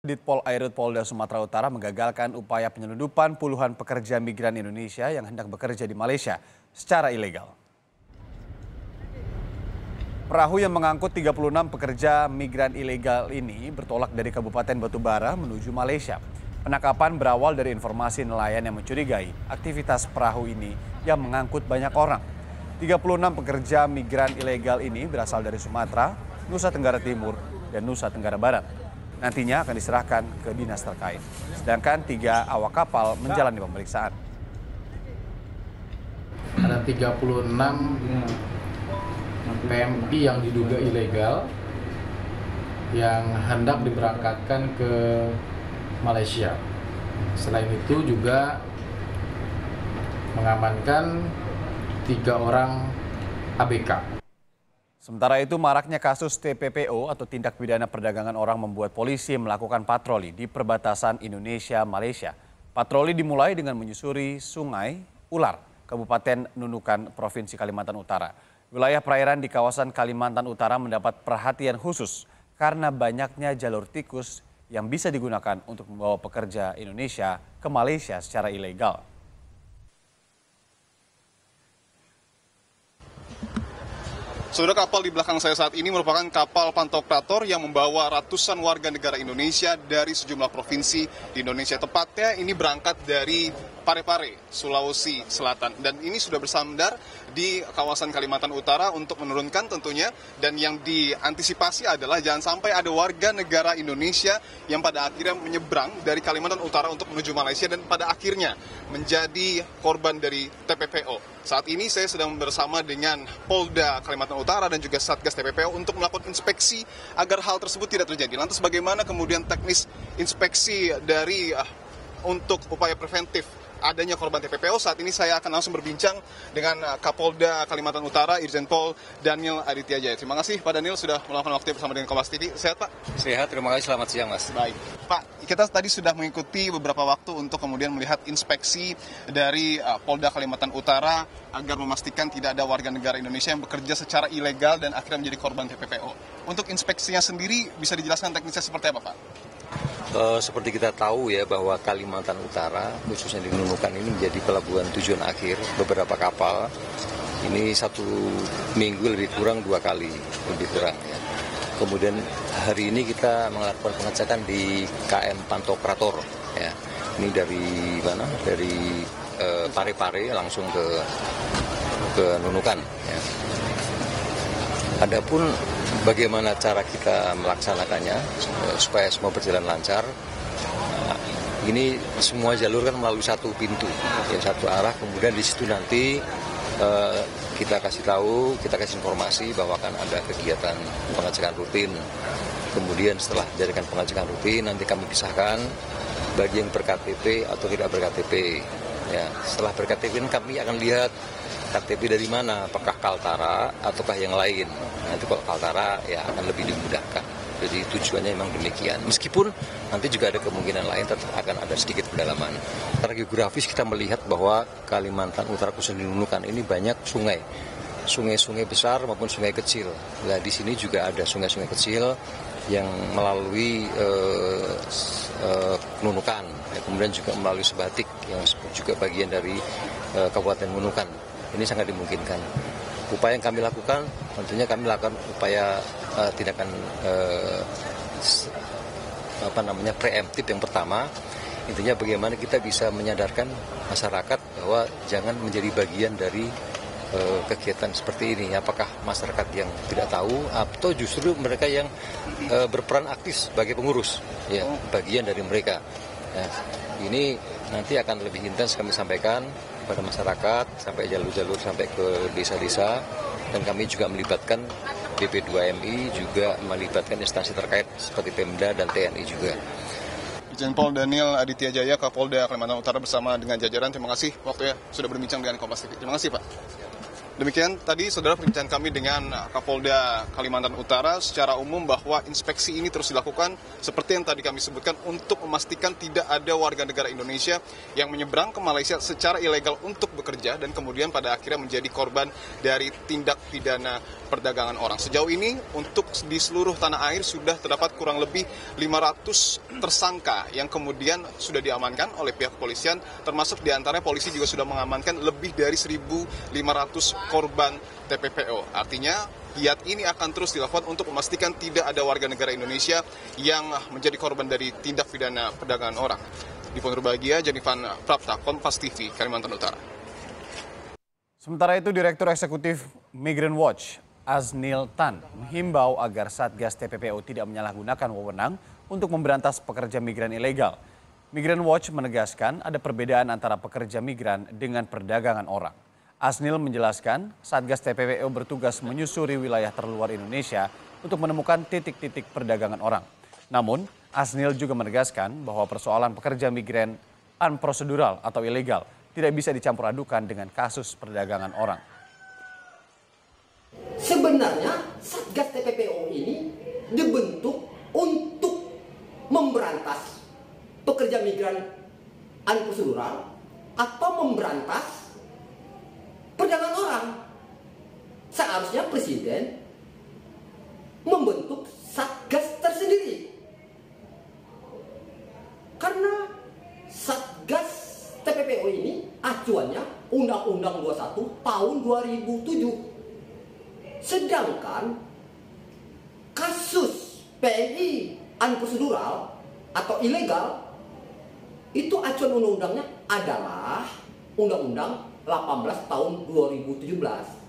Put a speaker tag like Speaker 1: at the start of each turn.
Speaker 1: Ditpol Airut Polda Sumatera Utara menggagalkan upaya penyelundupan puluhan pekerja migran Indonesia yang hendak bekerja di Malaysia secara ilegal. Perahu yang mengangkut 36 pekerja migran ilegal ini bertolak dari Kabupaten Batubara menuju Malaysia. Penangkapan berawal dari informasi nelayan yang mencurigai aktivitas perahu ini yang mengangkut banyak orang. 36 pekerja migran ilegal ini berasal dari Sumatera, Nusa Tenggara Timur, dan Nusa Tenggara Barat. Nantinya akan diserahkan ke dinas terkait. Sedangkan 3 awak kapal menjalani pemeriksaan.
Speaker 2: Ada 36 PMI yang diduga ilegal yang hendak diberangkatkan ke Malaysia. Selain itu juga mengamankan 3 orang ABK.
Speaker 1: Sementara itu maraknya kasus TPPO atau tindak pidana perdagangan orang membuat polisi melakukan patroli di perbatasan Indonesia-Malaysia. Patroli dimulai dengan menyusuri Sungai Ular, Kabupaten Nunukan, Provinsi Kalimantan Utara. Wilayah perairan di kawasan Kalimantan Utara mendapat perhatian khusus karena banyaknya jalur tikus yang bisa digunakan untuk membawa pekerja Indonesia ke Malaysia secara ilegal.
Speaker 3: Saudara, kapal di belakang saya saat ini merupakan kapal pantokrator yang membawa ratusan warga negara Indonesia dari sejumlah provinsi di Indonesia. Tepatnya ini berangkat dari Parepare, Sulawesi Selatan. Dan ini sudah bersandar di kawasan Kalimantan Utara untuk menurunkan tentunya. Dan yang diantisipasi adalah jangan sampai ada warga negara Indonesia yang pada akhirnya menyeberang dari Kalimantan Utara untuk menuju Malaysia dan pada akhirnya menjadi korban dari TPPO. Saat ini saya sedang bersama dengan Polda Kalimantan Utara dan juga Satgas TPPO untuk melakukan inspeksi agar hal tersebut tidak terjadi. Lantas bagaimana kemudian teknis inspeksi dari untuk upaya preventif adanya korban TPPO? Saat ini saya akan langsung berbincang dengan Kapolda Kalimantan Utara, Irjen Pol Daniel Aditya Jaya. Terima kasih Pak Daniel sudah meluangkan waktu bersama dengan Kompas TV. Sehat Pak?
Speaker 4: Sehat, terima kasih. Selamat siang Mas.
Speaker 3: Baik. Pak, kita tadi sudah mengikuti beberapa waktu untuk kemudian melihat inspeksi dari Polda Kalimantan Utara agar memastikan tidak ada warga negara Indonesia yang bekerja secara ilegal dan akhirnya menjadi korban TPPO. Untuk inspeksinya sendiri bisa dijelaskan teknisnya seperti apa Pak?
Speaker 4: Seperti kita tahu ya bahwa Kalimantan Utara khususnya di Nunukan ini menjadi pelabuhan tujuan akhir beberapa kapal. Ini 1 minggu lebih kurang 2 kali lebih kurang ya. Kemudian hari ini kita melakukan pengecekan di KM Pantokrator ya. Ini dari mana? Dari Parepare langsung ke Nunukan ya. Adapun bagaimana cara kita melaksanakannya supaya semua berjalan lancar. Nah, ini semua jalur kan melalui satu pintu, ya satu arah. Kemudian di situ nanti kita kasih tahu, kita kasih informasi bahwa akan ada kegiatan pengecekan rutin. Kemudian setelah dijadikan pengecekan rutin, nanti kami pisahkan bagi yang ber-KTP atau tidak ber-KTP. Ya, setelah ber-KTP kami akan lihat KTP dari mana, apakah Kaltara ataukah yang lain. Nanti kalau Kaltara ya akan lebih dimudahkan. Jadi tujuannya memang demikian. Meskipun nanti juga ada kemungkinan lain tetap akan ada sedikit pendalaman. Secara geografis kita melihat bahwa Kalimantan Utara khususnya di Nunukan ini banyak sungai. Sungai-sungai besar maupun sungai kecil. Nah, di sini juga ada sungai-sungai kecil yang melalui Nunukan. Ya, kemudian juga melalui Sebatik yang juga bagian dari Kabupaten Nunukan. Ini sangat dimungkinkan. Upaya yang kami lakukan, tentunya kami lakukan upaya tindakan preemptif yang pertama. Intinya bagaimana kita bisa menyadarkan masyarakat bahwa jangan menjadi bagian dari kegiatan seperti ini. Apakah masyarakat yang tidak tahu atau justru mereka yang berperan aktif sebagai pengurus, ya bagian dari mereka. Ya, ini nanti akan lebih intens kami sampaikan pada masyarakat sampai jalur-jalur sampai ke desa-desa, dan kami juga melibatkan BP2MI, juga melibatkan instansi terkait seperti Pemda dan TNI juga.
Speaker 3: Irjen Pol Daniel Aditya Jaya, Kapolda Kalimantan Utara bersama dengan jajaran, terima kasih waktunya sudah berbincang dengan Kompas TV. Terima kasih Pak. Demikian tadi saudara perbincangan kami dengan Kapolda Kalimantan Utara secara umum bahwa inspeksi ini terus dilakukan seperti yang tadi kami sebutkan untuk memastikan tidak ada warga negara Indonesia yang menyeberang ke Malaysia secara ilegal untuk bekerja dan kemudian pada akhirnya menjadi korban dari tindak pidana perdagangan orang. Sejauh ini untuk di seluruh tanah air sudah terdapat kurang lebih 500 tersangka yang kemudian sudah diamankan oleh pihak kepolisian, termasuk diantaranya polisi juga sudah mengamankan lebih dari 1.500 korban TPPO. Artinya giat ini akan terus dilakukan untuk memastikan tidak ada warga negara Indonesia yang menjadi korban dari tindak pidana perdagangan orang. Di Ponorobagia, Janifan Prapta, Kompas TV, Kalimantan Utara.
Speaker 1: Sementara itu, Direktur Eksekutif Migrant Watch, Aznil Tan, menghimbau agar Satgas TPPO tidak menyalahgunakan wewenang untuk memberantas pekerja migran ilegal. Migrant Watch menegaskan ada perbedaan antara pekerja migran dengan perdagangan orang. Aznil menjelaskan, Satgas TPPO bertugas menyusuri wilayah terluar Indonesia untuk menemukan titik-titik perdagangan orang. Namun, Aznil juga menegaskan bahwa persoalan pekerja migran unprosedural atau ilegal tidak bisa dicampur adukan dengan kasus perdagangan orang.
Speaker 5: Sebenarnya Satgas TPPO ini dibentuk untuk memberantas pekerja migran unprosedural atau memberantas perdagangan orang. Seharusnya Presiden membentuk Satgas tersendiri. Karena Satgas TPPO ini acuannya Undang-Undang 21 tahun 2007. Sedangkan kasus PMI unprosedural atau ilegal itu acuan undang-undangnya adalah Undang-Undang 18 tahun 2017.